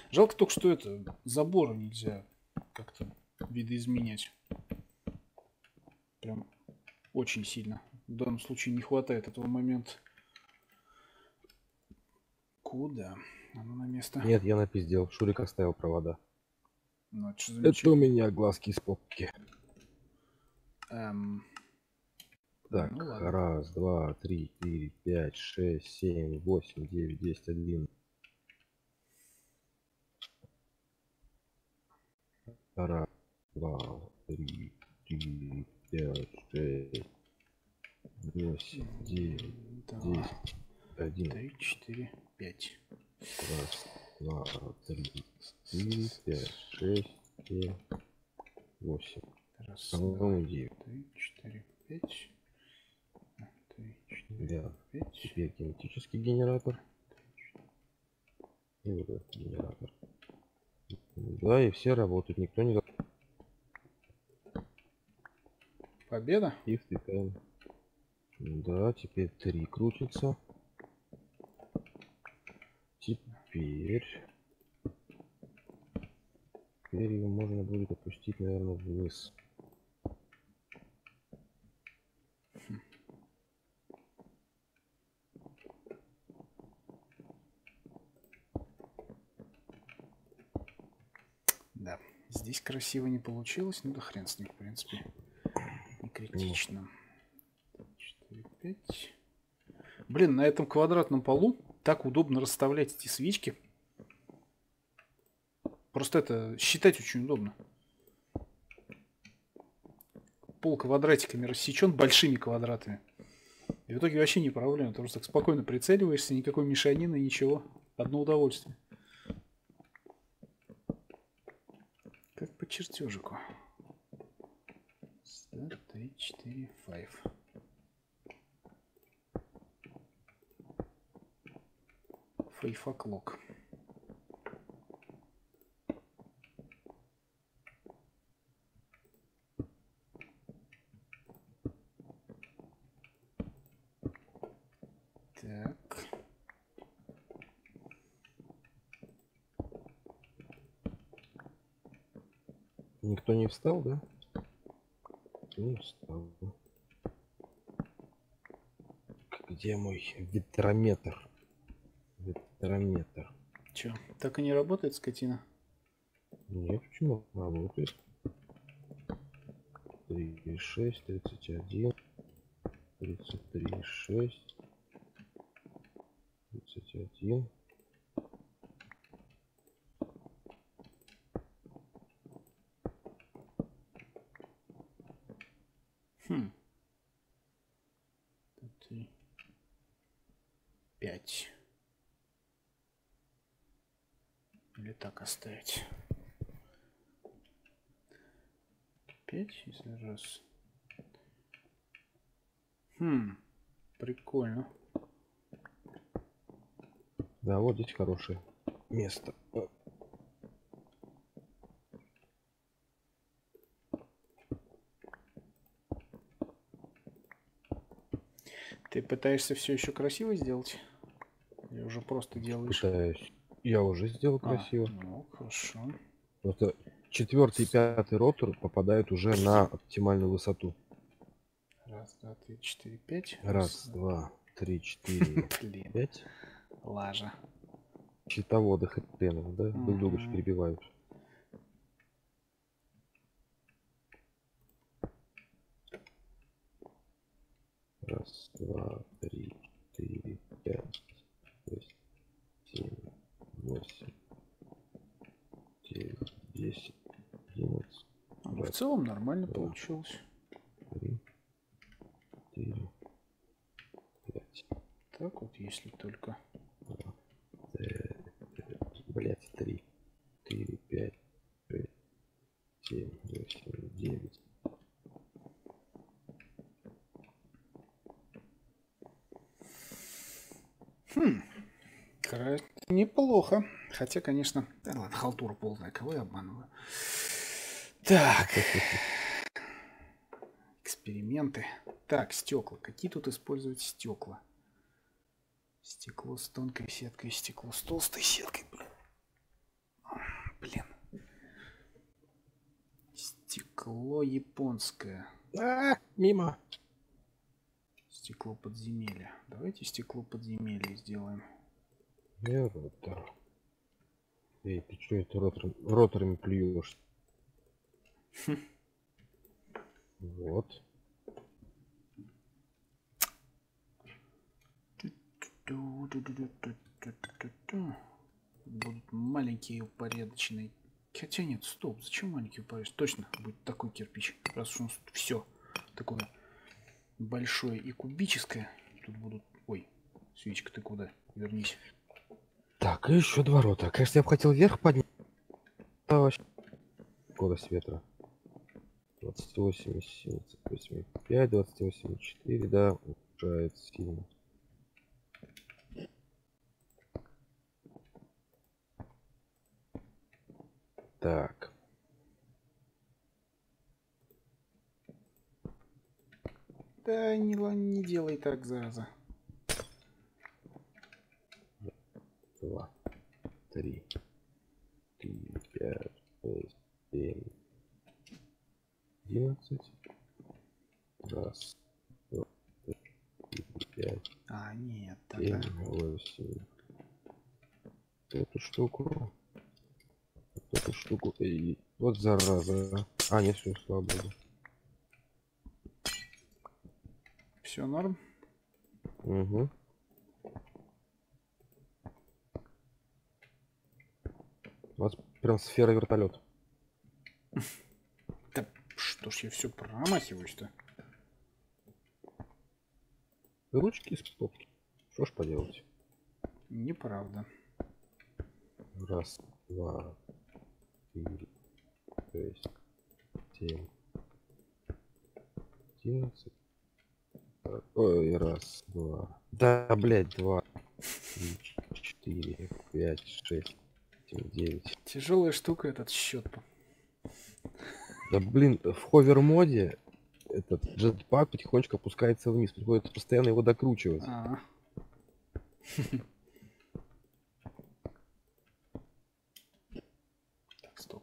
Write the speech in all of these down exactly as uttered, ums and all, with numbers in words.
Жалко только, что это заборы нельзя как-то видоизменять. Прям очень сильно. В данном случае не хватает этого момента. Куда? Оно на место. Нет, я напиздел. Шурик оставил провода. Ну, это, это у меня глазки из попки. Эм... Так, ну, раз, два, три, четыре, пять, шесть, семь, восемь, девять, десять, один. Раз, два, три, четыре, пять, шесть, восемь, девять, десять, один. три, четыре, пять. Раз, два, три, четыре, пять, шесть, семь, восемь. Раз, по-моему, девять. три, четыре, пять. три, четыре, Да. пять. Теперь кинетический генератор. И вот этот генератор. Да, и все работают, никто не... Победа? И втыкаем. Да, теперь три крутится. Теперь... Теперь его можно будет опустить, наверное, вниз. Да, здесь красиво не получилось, ну да хрен с ним, в принципе, не критично. четыре, пять. Блин, на этом квадратном полу так удобно расставлять эти свечки. Просто это считать очень удобно. Пол квадратиками рассечен большими квадратами. И в итоге вообще не проблема. Ты просто так спокойно прицеливаешься, никакой мешанины, ничего. Одно удовольствие. Как по чертежику. три, четыре, пять. Фейфаклок. Так. Никто не встал, да? Не встал. Где мой ветрометр? Ветрометр. Че, так и не работает, скотина? Нет, почему? Работает. три, шесть, тридцать один, тридцать три, шесть, тридцать один. Хм. три, пять. Или так оставить. пять, если раз. Хм, прикольно. Да, вот здесь хорошее место. Ты пытаешься все еще красиво сделать? Или уже просто делаешь? Пытаюсь. Я уже сделал красиво. А, ну, хорошо. Просто четвертый и пятый ротор попадают уже на оптимальную высоту. Раз, два, три, четыре, пять. Раз, два, три, четыре, пять. Лажа. Щитоводы хренов, да? Друг друга же перебивают. Раз, два, три, четыре, пять, шесть, семь, восемь, девять, десять, одиннадцать. Ну, в целом нормально получилось. Три, четыре, пять. Так вот, если только. Блять, три, четыре, пять, шесть, семь, восемь, девять. Хм. Неплохо. Хотя, конечно... Да ладно, халтура полная, кого я обманываю. Так. Эксперименты. Так, стекла. Какие тут использовать стекла? Стекло с тонкой сеткой, стекло с толстой сеткой, блин. Стекло японское. А, мимо. Стекло подземелья. Давайте стекло подземелья сделаем. Я ротор. Эй, ты что это ротор... роторами плюешь? Вот. Будут маленькие упорядоченные. Хотя нет, стоп, зачем маленький упорядоченный? Точно, будет такой кирпич. Раз уж у нас все такое большое и кубическое. Тут будут... Ой, свечка, ты куда? Вернись. Так, и еще два рота. Конечно, я бы хотел вверх поднять. Скорость ветра. двадцать восемь, семьдесят восемь, пять, двадцать восемь, четыре, да, улучшает сильно. Так. Да не, не делай так, зараза. Два, три, четыре, пять, шесть, семь, одиннадцать. Раз, два, три, пять, А, нет, семь, тогда... восемь. Эту штуку. Эту штуку. И вот зараза. А, нет, все, слава богу. Все норм? Угу. У вас прям сфера вертолет. Да что ж я все промахиваюсь-то? Ручки из попки. Что ж поделать? Неправда. Раз, два, четыре, шесть, семь, одиннадцать. Ой, раз, два. Да, блядь, два, три, четыре, пять, шесть, семь, девять. Тяжелая штука этот счет. Да блин, в ховер-моде этот джетпак потихонечку опускается вниз. Приходится постоянно его докручивать. А. Так, стоп.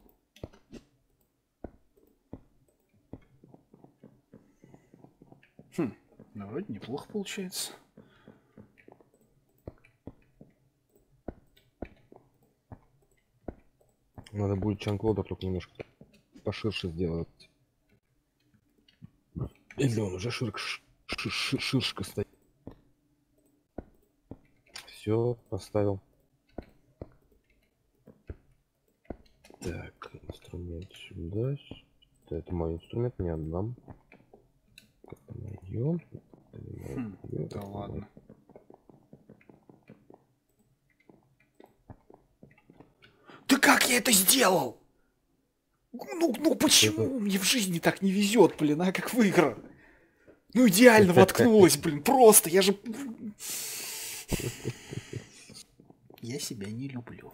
Хм, ну вроде неплохо получается. Надо будет чанклодер только немножко поширше сделать. Или он уже ширк, шир, шир, ширшка стоит. Все, поставил. Так, инструмент сюда. Это мой инструмент, не отдам. Найдем. Хм, да ладно. Да как я это сделал? Ну, ну почему это... мне в жизни так не везет, блин, а как выиграл? Ну идеально воткнулась, блин, просто, я же... Я себя не люблю.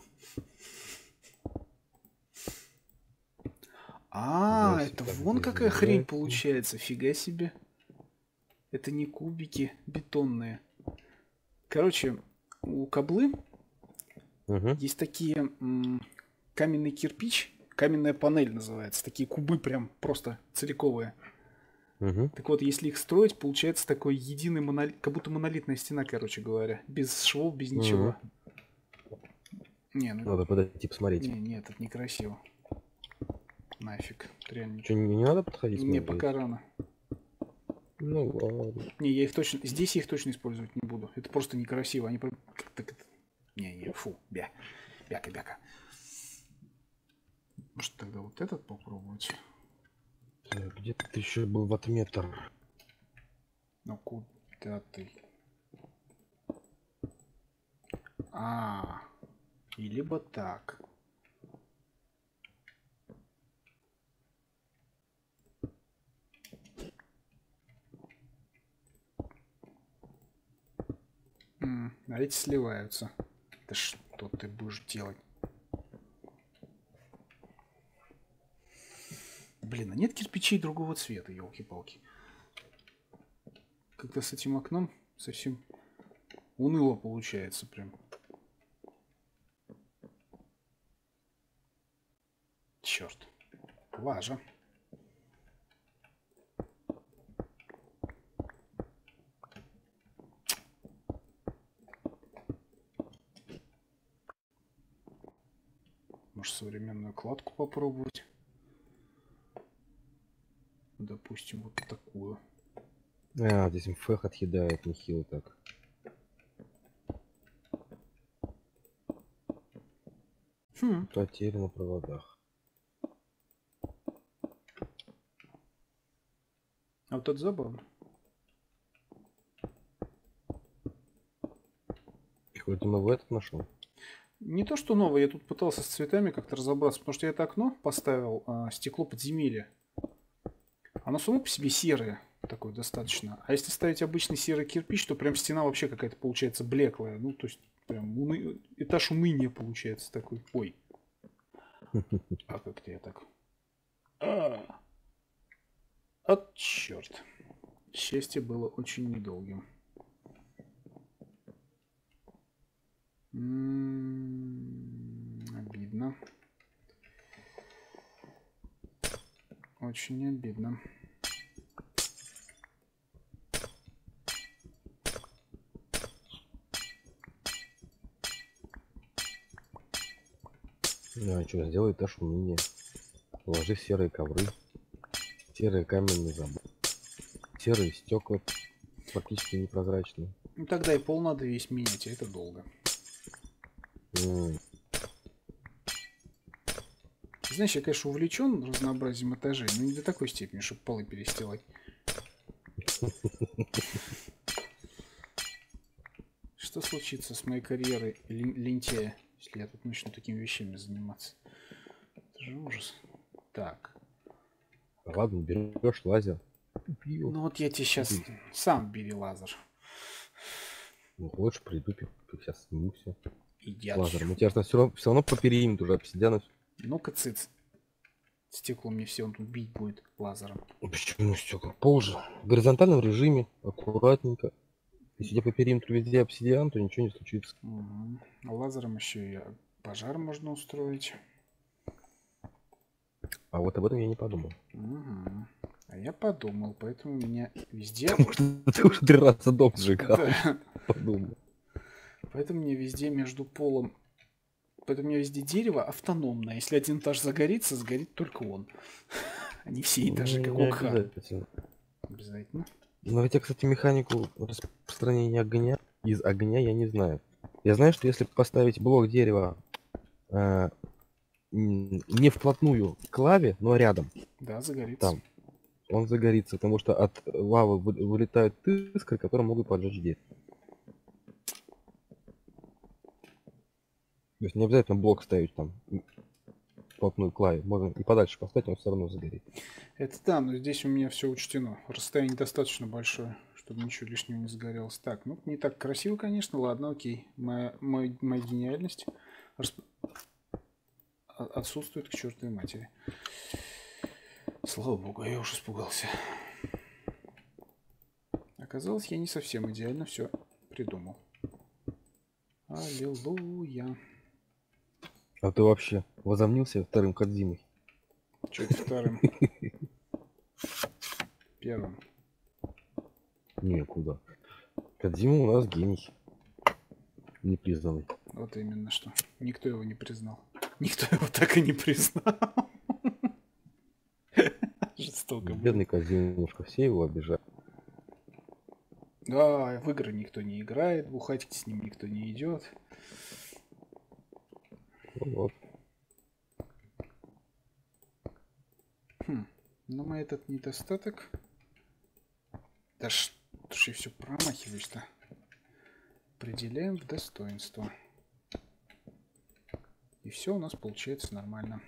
А, да, это вон какая хрень получается, фига себе. Это не кубики бетонные. Короче, у Каблы угу. есть такие м, каменный кирпич, каменная панель называется, такие кубы прям просто целиковые. Угу. Так вот, если их строить, получается такой единый монолит, как будто монолитная стена, короче говоря, без швов, без ничего. Угу. Не, ну... Надо подойти посмотреть. Не, нет, это некрасиво. Нафиг, реально. Что, не, не надо подходить? Не, пока рано. Ну ладно. Не, я их точно... Здесь я их точно использовать не буду. Это просто некрасиво. Они... Не, не, фу, бя. Бяка-бяка. Может, тогда вот этот попробовать? Так, где-то ты еще был в отметр. Ну, куда ты? А, и либо так. М, а эти сливаются. Да что ты будешь делать? Блин, а нет кирпичей другого цвета, елки-палки. Как-то с этим окном совсем уныло получается прям. Черт. Лажа. Может, современную кладку попробовать. Допустим, вот такую. А, здесь мфэх отъедает нехило так. Хм. Потери на проводах. А вот это забавно. Хоть новый этот нашел. Не то, что новое, я тут пытался с цветами как-то разобраться, потому что я это окно поставил, а, стекло подземелья. Оно само по себе серое, такое достаточно. А если ставить обычный серый кирпич, то прям стена вообще какая-то получается блеклая. Ну, то есть, прям уны... этаж уныния получается такой. Ой. А как-то я так... А, от черт. Счастье было очень недолгим. М-м-м, обидно. Очень обидно. Ну, а что, сделай этаж уныния. Положи серые ковры. Серые каменные заборы. Серые стекла. Практически непрозрачные. Ну, тогда и пол надо весь менять, а это долго. М. Знаешь, я, конечно, увлечен разнообразием этажей, но не до такой степени, чтобы полы перестилать. Что случится с моей карьерой лентяя, если я тут начну такими вещами заниматься? Это же ужас. Так. Ладно, берешь лазер. Ну вот я тебе сейчас сам бери лазер. Ну, хочешь, приду, сейчас сниму все. Идят. Лазер. Мы тебя все равно, все равно по периметру уже обсидиана. Ну-ка, цыц. Стекло мне все он тут бить будет лазером. Почему стекла? Позже. В горизонтальном режиме, аккуратненько. Если я по периметру везде обсидиан, то ничего не случится. Угу. Лазером еще и пожар можно устроить. А вот об этом я не подумал. Угу. А я подумал, поэтому у меня везде... Потому что ты уже три раза дом сжигал. Да. Подумал. Поэтому мне везде между полом... Поэтому у меня везде дерево автономное. Если один этаж загорится, сгорит только он. Они все этажи, как Не ОК. обязательно. Обязательно. Но ведь я, кстати, механику распространения огня из огня я не знаю. Я знаю, что если поставить блок дерева э, не вплотную к лаве, но рядом, Да, загорится. там, он загорится, потому что от лавы вы- вылетают искры, которые могут поджечь дерево. То есть не обязательно блок ставить там вплотную к лаве. Можно и подальше поставить, он все равно загорит. Это да, но здесь у меня все учтено. Расстояние достаточно большое, чтобы ничего лишнего не загорелось. Так, ну не так красиво, конечно. Ладно, окей. Моя, мой, моя гениальность расп... отсутствует к чертовой матери. Слава богу, я уже испугался. Оказалось, я не совсем идеально все придумал. Аллилуйя. А ты вообще возомнился вторым Кодзимой? Че это вторым? Первым. Не, куда? Кодзима у нас гений. Непризнанный. Вот именно что. Никто его не признал. Никто его так и не признал. Жестоко. Бедный Кодзимушка, все его обижают. Да, в игры никто не играет, бухать с ним никто не идет. Ну вот. Хм. Но мы этот недостаток... Да что ж я все промахиваюсь-то. Определяем в достоинство. И все у нас получается нормально.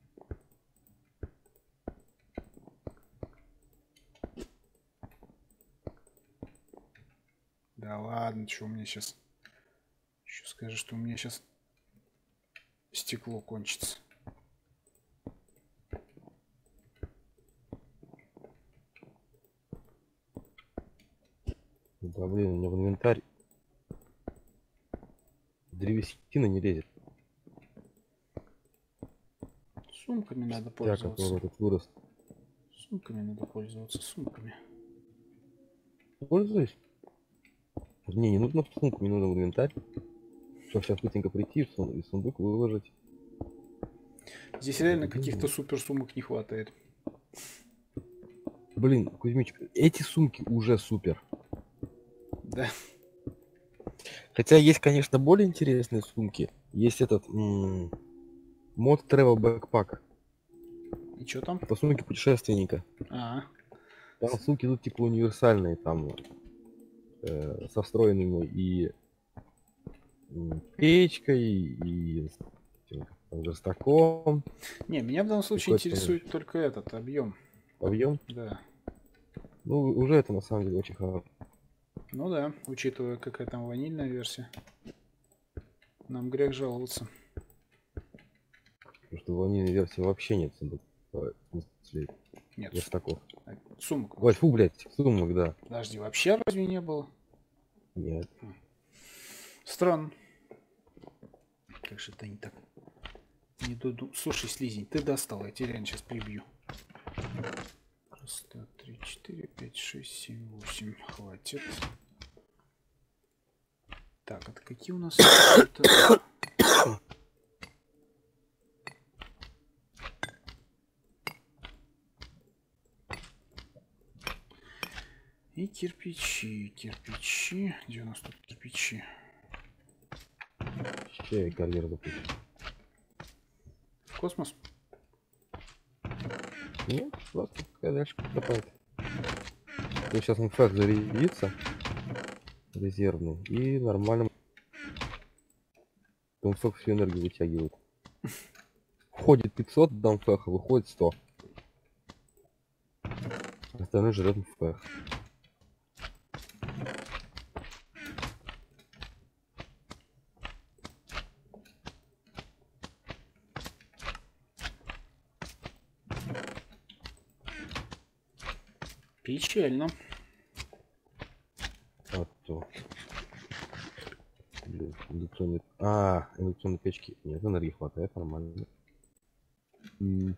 Да ладно, что у меня сейчас... Еще скажи, что у меня сейчас стекло кончится. Да блин, у меня в инвентарь древесина не лезет. Сумками надо Я, пользоваться. который тут вырос. Сумками надо пользоваться, сумками. Пользуюсь? Не, не нужно в сумку, не нужно в инвентарь. Чтобы сейчас быстренько прийти и в сундук выложить. Здесь реально каких-то супер сумок не хватает. Блин, Кузьмич, эти сумки уже супер. Да. Хотя есть, конечно, более интересные сумки. Есть этот м- мод Travel Backpack. И что там? По сумке путешественника. А, Там сумки тут типа универсальные, там э, со встроенными и м, печкой, и с этим, там, верстаком. не, меня в данном случае Какой-то интересует только этот объем. объем. Да. Ну, уже это на самом деле очень хорошо. Ну да, учитывая, какая там ванильная версия. Нам грех жаловаться. Потому что в ванильной версии вообще нет сундук- э, в смысле, Нет, верстаков. а, сумок. Ой, фу, блядь, сумок, да. Подожди, вообще разве не было? Нет. Странно. Как же это не так? Не дуду. Слушай, слизень, ты достал, я тебя реально сейчас прибью. Раз, два, три, четыре, пять, шесть, семь, восемь. Хватит. Так, это какие у нас? Это... И кирпичи, кирпичи. Где у нас тут кирпичи? Че я карьер запустил? В космос? Нет, просто пускай дальше копает. Сейчас он факт зарядится. Резервный. И нормально. Он сколько всю энергию вытягивает. Входит пятьсот дамфеха, выходит сто. Остальное жрет мфэх. Печально. А то. Блин, индукционные... А, индукционные печки. Нет, энергии хватает, нормально. М.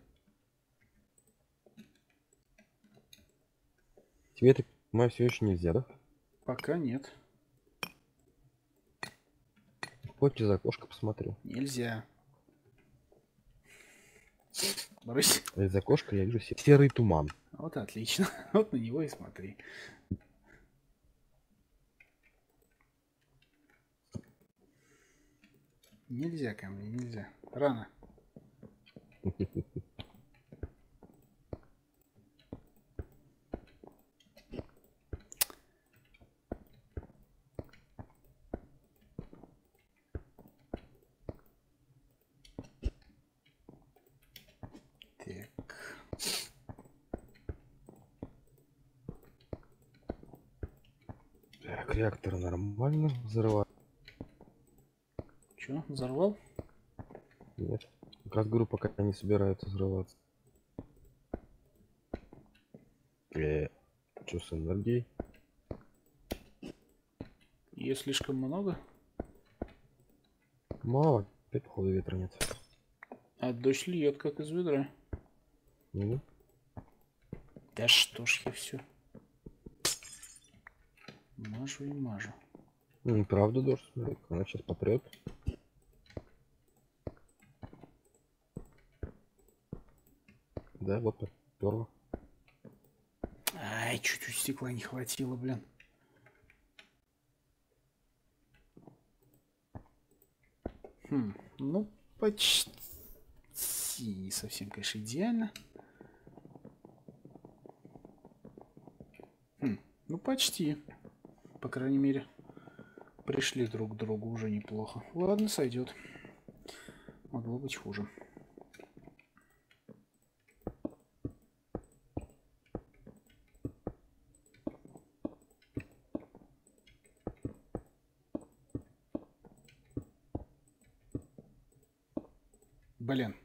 Тебе, так понимаю, все еще нельзя, да? Пока нет. Позже за окошко посмотрю. Нельзя. Брысь. Из окошка я вижу се- серый туман. Вот отлично. Вот на него и смотри. Нельзя ко мне, нельзя. Рано. Так. Так, реактор нормально взрывает. Че, взорвал? Нет. Как раз говорю, пока не собираются взрываться. Э, что с энергией? Ее слишком много? Мало. Опять, походу, ветра нет. А дождь льет, как из ведра. Ну, Да что ж я все. Мажу и мажу. ну, правда дождь, смотри, она сейчас попрет. Да, вот поперло. Ай, чуть-чуть стекла не хватило, блин. Хм, ну, почти не совсем, конечно, идеально. Хм, ну, почти. По крайней мере, пришли друг к другу уже неплохо. Ладно, сойдет. Могло быть хуже. Блин.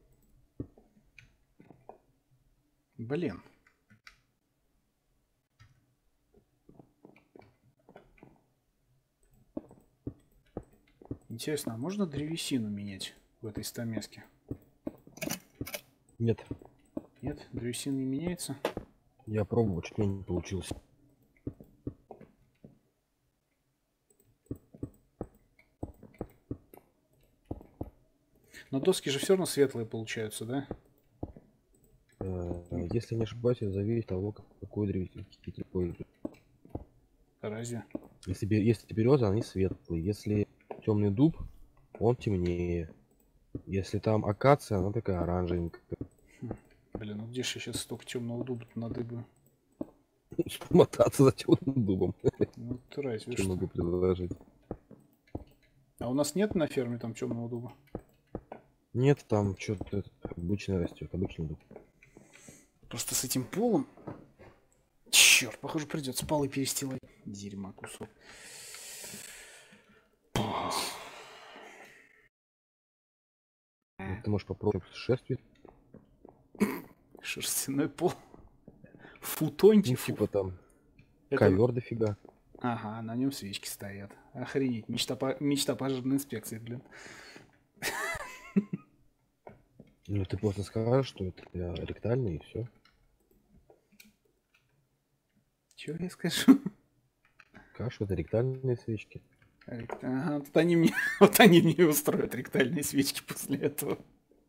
Блин. Интересно, а можно древесину менять в этой стамеске? Нет, Нет, древесина не меняется. я пробовал, что не получилось. Но доски же все равно светлые получаются, да? Э, Если не ошибаюсь, это зависит от того, какой древесный используют. Разве? Если, бе- если береза, они светлые. Если темный дуб, он темнее. Если там акация, она такая оранжевенькая. Блин, ну где же я сейчас столько темного дуба надыбаю? Мотаться за темным дубом. Ну, ты разве Что что. могу предложить? А у нас нет на ферме там темного дуба? Нет, там что-то обычно растет, обычный дуб. Просто с этим полом... Черт, похоже, придется полы перестилать. Дерьма кусок. Ну, ты можешь попробовать путешествие. Шерстяной пол. Футоньте. Ну, фу. типа там Это- ковер дофига. Ага, на нем свечки стоят. Охренеть. Мечта, по... Мечта пожарной инспекции, блин. Ну, ты просто скажешь, что это э, ректальный, и все. Чего я скажу? Скажешь, что это ректальные свечки. Рект- Ага, вот они мне, вот они мне устроят ректальные свечки после этого.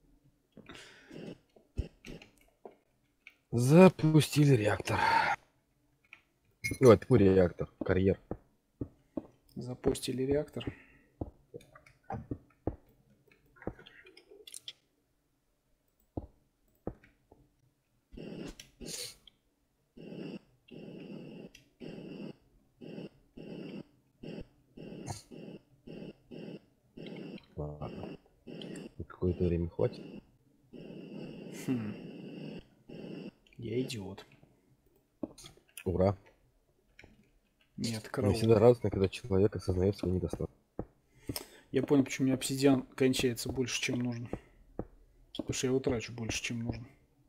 Запустили реактор. Ой, тьфу, реактор. Карьер. Запустили реактор. Ладно. Какое-то время хватит. Хм. Я идиот. Ура. Нет, Мне караул. всегда радостно, когда человек осознает свой недостаток. Я понял, почему у меня обсидиан кончается больше, чем нужно. Потому что я его трачу больше, чем нужно.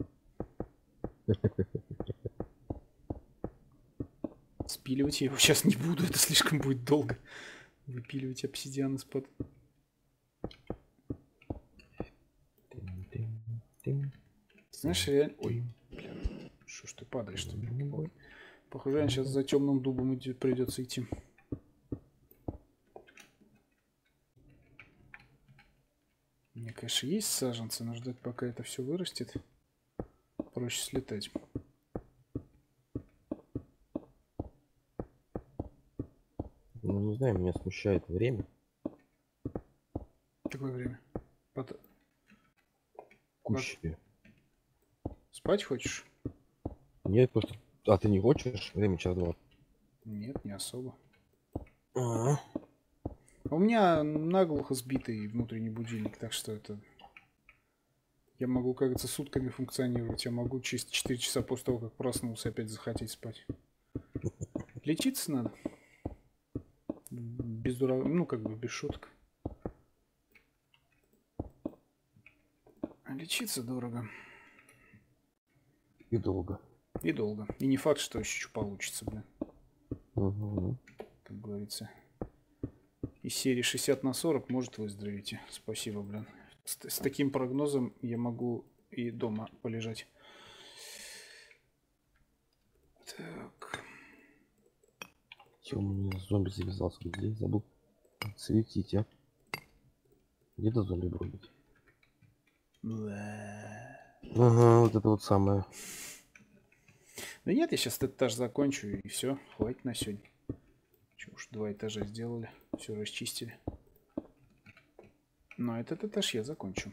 Спиливать я его сейчас не буду, это слишком будет долго. Выпиливать обсидиан из-под... Знаешь, я... Ой, блин. Что ж ты падаешь-то? Ой. Похоже, сейчас за темным дубом иди- придется идти. У меня, конечно, есть саженцы, но ждать, пока это все вырастет, проще слетать. Ну, не знаю, меня смущает время. Какое время? Пот- Кущи. Спать хочешь? Нет, просто... А ты не хочешь? Время час-два. Нет, не особо. А, У меня наглухо сбитый внутренний будильник, так что это... Я могу, как говорится, сутками функционировать. Я могу через четыре часа после того, как проснулся, опять захотеть спать. Лечиться надо. Без дура... Ну, как бы без шуток. А лечиться дорого. И долго. И долго. И не факт, что еще что получится, блин. Угу. Как говорится. Из серии шестьдесят на сорок может выздороветь. Спасибо, блин. С, с таким прогнозом я могу и дома полежать. Так. Чё, у меня зомби завязался. Где? Забыл светить, а? Где-то зомби бродит. Ага, вот это вот самое. Да нет, я сейчас этот этаж закончу и все. Хватит на сегодня. Че уж, два этажа сделали. Все расчистили. Но этот этаж я закончу.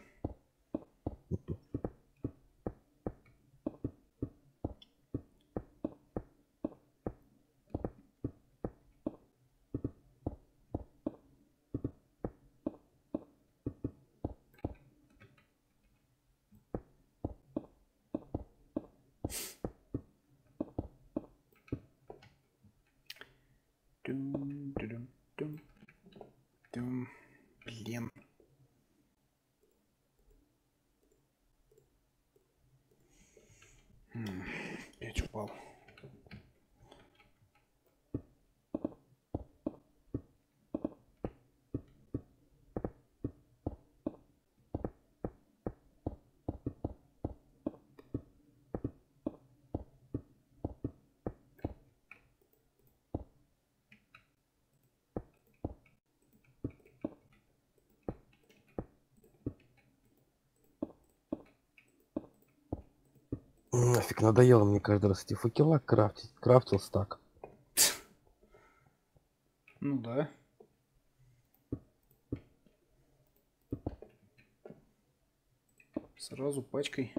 Тум, тудум, тум, тум. Блин. М, Опять упал. Нафиг надоело мне каждый раз эти факела крафтить. Крафтил стак. Ну да. Сразу пачкой.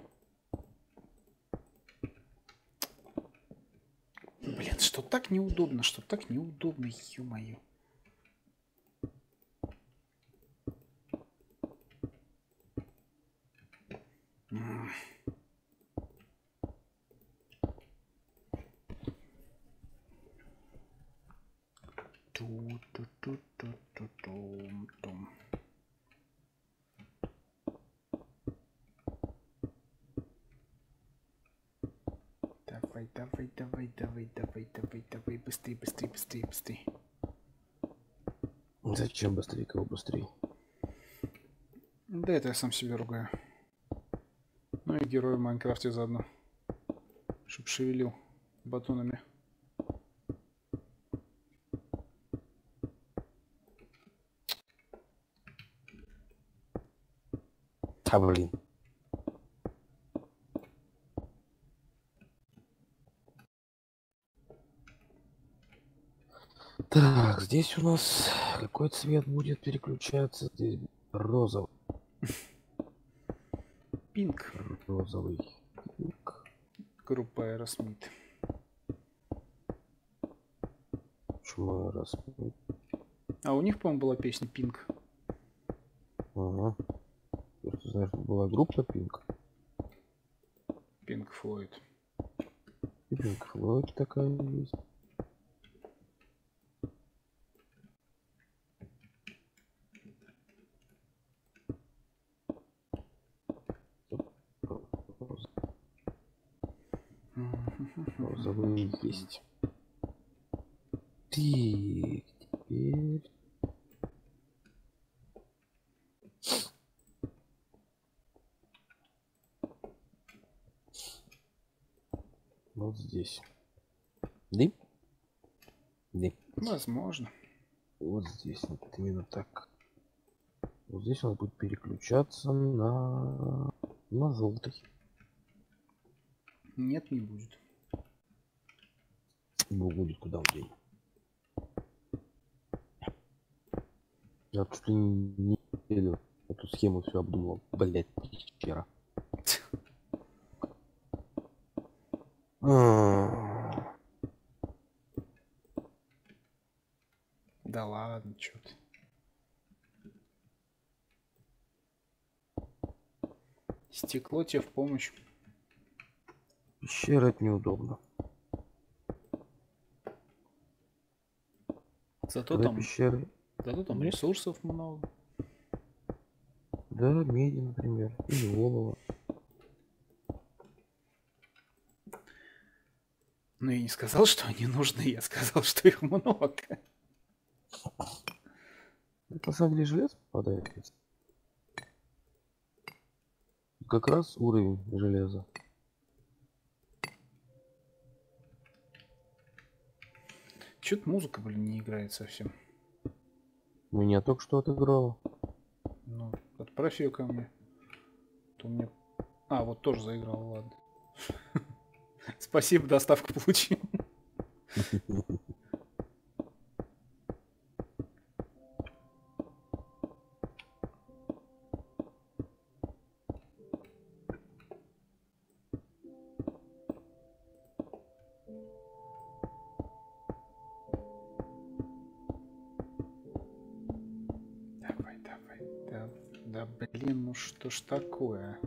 Блин, что так неудобно, что так неудобно, ё-моё. Ту-ту-ту-ту-ту-тум-тум. Давай, давай, давай, давай, давай, давай, давай, быстрее, быстрее, быстрее, быстрее. Зачем быстрее, кого быстрее? Да это я сам себя ругаю. Ну и герой в Майнкрафте заодно. Чтоб шевелил батонами. А, блин. Так, здесь у нас какой цвет будет переключаться? Здесь розовый. Пинк. Розовый. Пинк. Группа Aerosmith. Почему раз? А у них, по-моему, была песня Пинк. Ага. Ты знаешь, была группа Пинк. Пинк Флойд. И Пинк Флойд такая есть. Розовые есть. Так, теперь... Вот здесь. Дым? Дым. Возможно. Вот здесь вот именно так. Вот здесь он будет переключаться на на желтый. Нет, не будет. Будет куда он день. Я чуть ли не неделю эту схему все обдумал. Блять, вчера. Да ладно, чё ты. Стекло тебе в помощь. Пещера это неудобно. Зато Когда там, пещеры. зато там Нет. ресурсов много. Да, меди, например. Или олово. Но я не сказал, что они нужны, я сказал, что их много. Это на самом деле желез попадает. Как раз уровень железа. Чё-то музыка, блин, не играет совсем. Меня только что отыграло. Ну, отправь ее ко мне. То мне... А, вот тоже заиграл, ладно. Спасибо, доставку получил. Давай, давай. Да, да блин, ну что ж такое?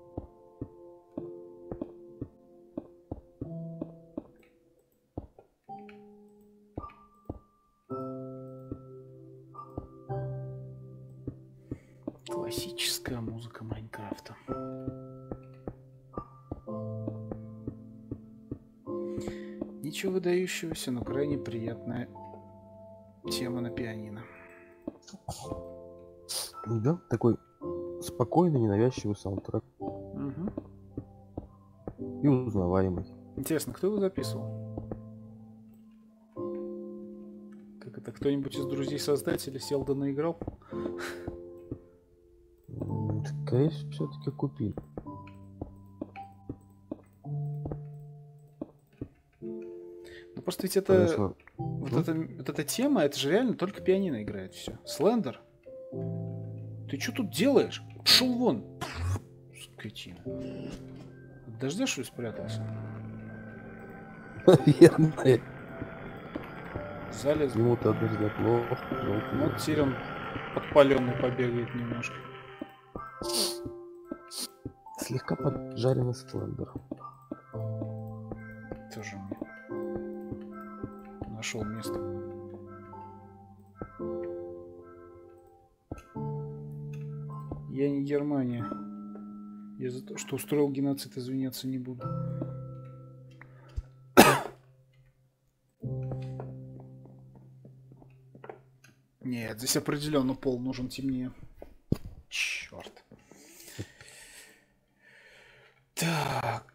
Классическая музыка Майнкрафта. Ничего выдающегося, но крайне приятная тема на пианино. Да, такой спокойный, ненавязчивый саундтрек. Угу. И узнаваемый. Интересно, кто его записывал? Как это, кто-нибудь из друзей создателя сел да наиграл? Скорее всего, все-таки купили. просто ведь это... Произошло. Вот, Ну? эта, вот эта тема, это же реально только пианино играет все. Слендер. Ты что тут делаешь? Пшел вон! Скотина. От дождя, что ли, спрятался? Наверное. Залез. Ему-то от дождя плохо. Ну, вот теперь он подпаленный побегает немножко. Слегка поджаренный слендер. Тоже мне нашел место. Я не Германия. Я за то, что устроил геноцид, извиняться не буду. Нет, здесь определенно пол нужен темнее. Черт. Так.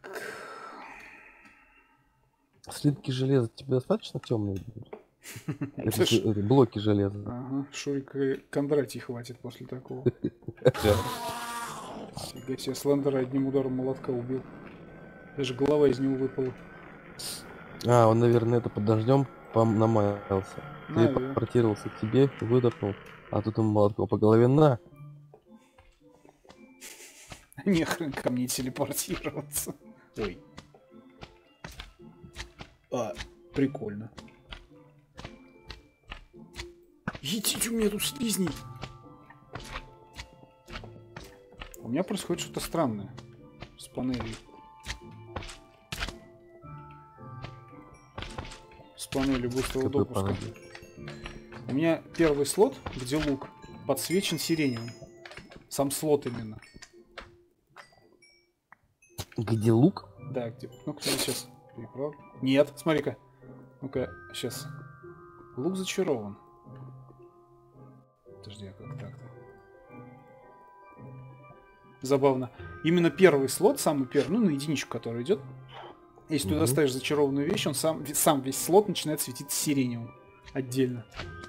Слитки железа тебе достаточно темные будут? Это ж, э, блоки железа. Ага, Шурика Кондратий хватит после такого. Фига себе, Слендера одним ударом молотка убил. Даже голова из него выпала. А, он, наверное, это под дождем намаялся. Ты Наверное. портировался к тебе, выдохнул, а тут ему молотком по голове на. Нехрен ко мне телепортироваться. Ой. А, прикольно. Идите, у меня тут слизни. У меня происходит что-то странное с панелью. С панелью быстрого Какой допуска. панель? У меня первый слот, где лук, подсвечен сиреневым. Сам слот именно. Где лук? Да, где... Ну-ка, сейчас. Переправ... Нет, смотри-ка. Ну-ка, сейчас. Лук зачарован. Подожди, а как так-то? Забавно. Именно первый слот, самый первый, ну, на единичку, который идет. Если Угу. туда ставишь зачарованную вещь, он сам, сам весь слот начинает светиться сиреневым. Отдельно.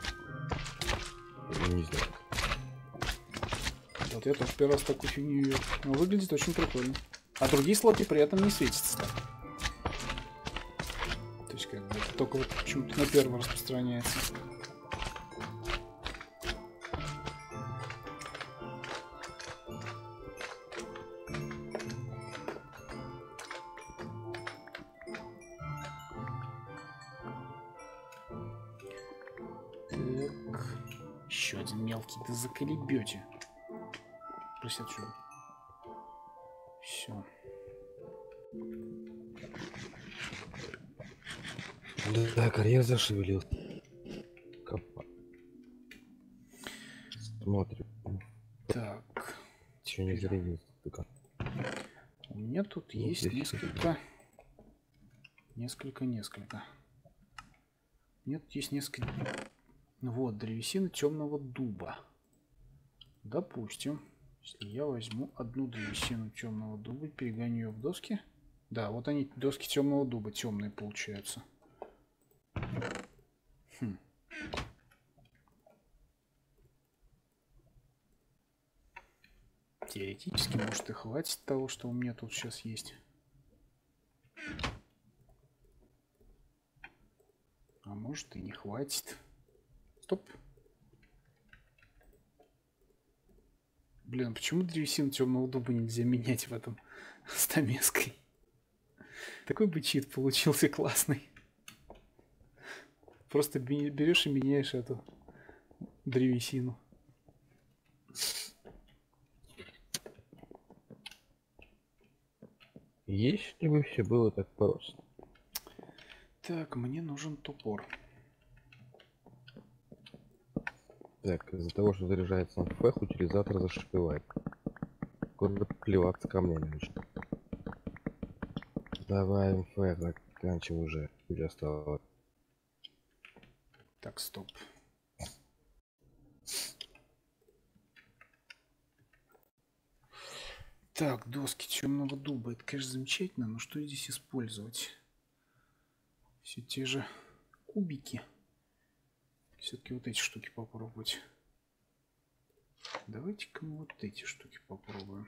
Не знаю. Вот я тоже первый раз такую фигню вижу. Но выглядит очень прикольно. А другие слоты при этом не светятся так. То есть, как бы, это только вот почему-то на первый распространяется. Так. Еще один мелкий, да заколебете. Просят отсюда. Все. Да, карьер зашевелил. Копа. Смотрим. Так. Че не зрение. У меня тут Ну, есть здесь несколько... Несколько, несколько. Нет, есть несколько... Вот, древесина темного дуба. Допустим, если я возьму одну древесину темного дуба, перегоню ее в доски. Да, вот они, доски темного дуба, темные получаются. Хм. Теоретически, может, и хватит того, что у меня тут сейчас есть. А может, и не хватит. Стоп. Блин, почему древесину темного дуба нельзя менять в этом стамеской? Такой бы чит получился классный. Просто берешь и меняешь эту древесину. Если бы все было так просто. Так, мне нужен топор. Так, из-за того, что заряжается он фэх, утилизатор зашипевает. Скоро плеваться камнями начнет. Давай, фэх, заканчивай уже. Уже осталось. Так, стоп. Так, доски темного дуба. Это, конечно, замечательно, но что здесь использовать? Все те же кубики. Все-таки вот эти штуки попробовать. Давайте-ка мы вот эти штуки попробуем.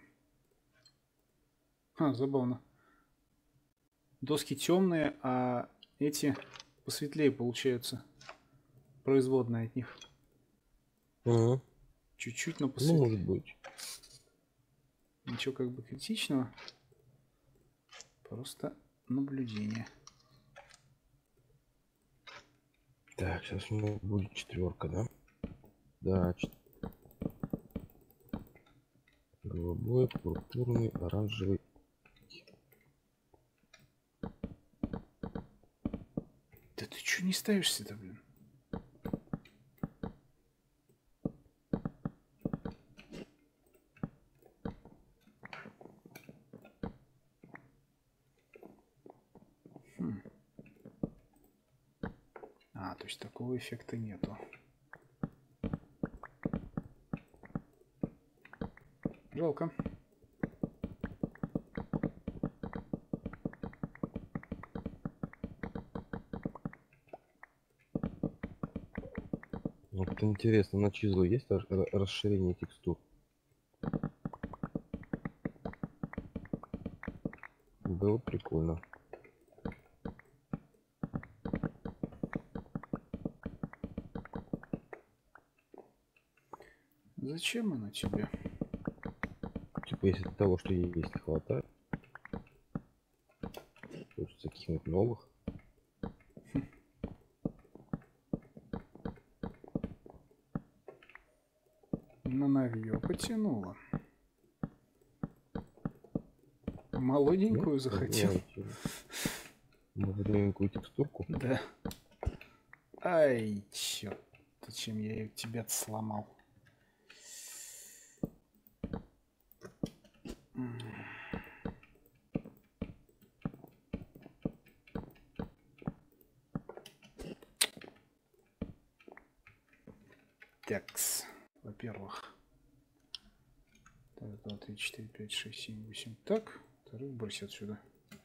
А, забавно. Доски темные, а эти посветлее получаются производные от них. Угу. Чуть-чуть, но Ну, посветлее. может быть. Ничего как бы критичного. Просто наблюдение. Так, сейчас у меня будет четверка, да? Да, чет- голубой, пурпурный, оранжевый. Да ты чё не ставишься-то, блин? Хм. А, то есть такого эффекта нету. Жалко. Вот интересно, на чизлу есть ра- ра- расширение текстур? Было прикольно. Зачем оно тебе? Типа, если того, что есть, не хватает. Хочется каких-нибудь новых. На новье потянуло. Молоденькую Нет? захотел. Молоденькую текстурку. Да. Ай, черт. Зачем я её тебя-то сломал? М. Такс. Во-первых. Так, два, три, четыре, пять, шесть, семь, восемь. Так. Вторых брось отсюда.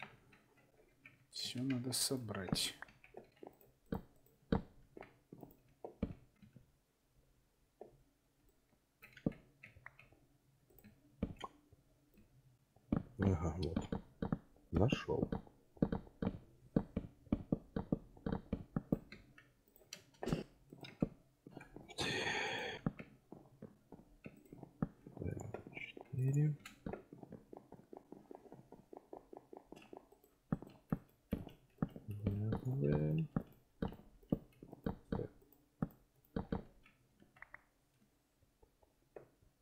Все надо собрать. Ага, вот. Нашел. Четыре. Завязываем. Так.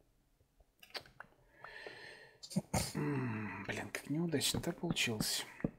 М, Блин, как неудачно-то получилось.